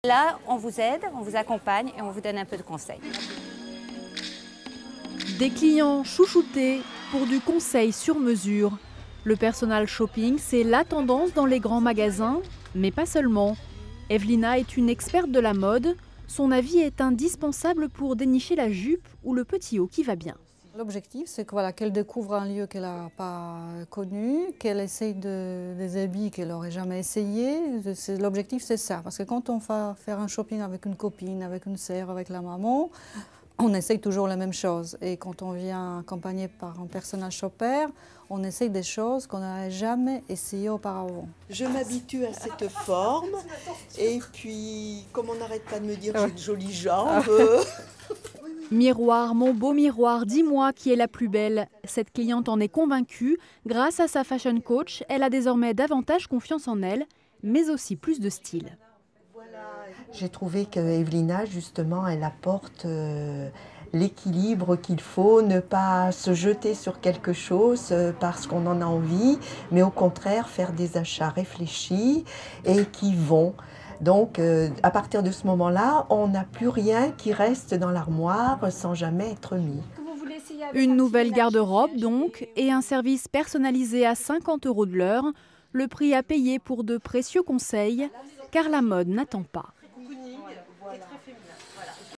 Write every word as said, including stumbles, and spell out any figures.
Là, on vous aide, on vous accompagne et on vous donne un peu de conseils. Des clients chouchoutés pour du conseil sur mesure. Le personal shopping, c'est la tendance dans les grands magasins, mais pas seulement. Evelina est une experte de la mode. Son avis est indispensable pour dénicher la jupe ou le petit haut qui va bien. L'objectif, c'est que, voilà, qu'elle découvre un lieu qu'elle n'a pas connu, qu'elle essaye de, des habits qu'elle n'aurait jamais essayé. L'objectif, c'est ça. Parce que quand on va faire un shopping avec une copine, avec une sœur, avec la maman, on essaye toujours la même chose. Et quand on vient accompagné par un personal shopper, on essaye des choses qu'on n'avait jamais essayées auparavant. Je m'habitue à cette forme. Et puis, comme on n'arrête pas de me dire que j'ai de jolies jambes... Miroir, mon beau miroir, dis-moi qui est la plus belle. Cette cliente en est convaincue. Grâce à sa fashion coach, elle a désormais davantage confiance en elle, mais aussi plus de style. J'ai trouvé que Evelina, justement, elle apporte euh, l'équilibre qu'il faut, ne pas se jeter sur quelque chose euh, parce qu'on en a envie, mais au contraire faire des achats réfléchis et qui vont. Donc, euh, à partir de ce moment-là, on n'a plus rien qui reste dans l'armoire sans jamais être mis. Une nouvelle garde-robe donc, et un service personnalisé à cinquante euros de l'heure. Le prix à payer pour de précieux conseils, car la mode n'attend pas.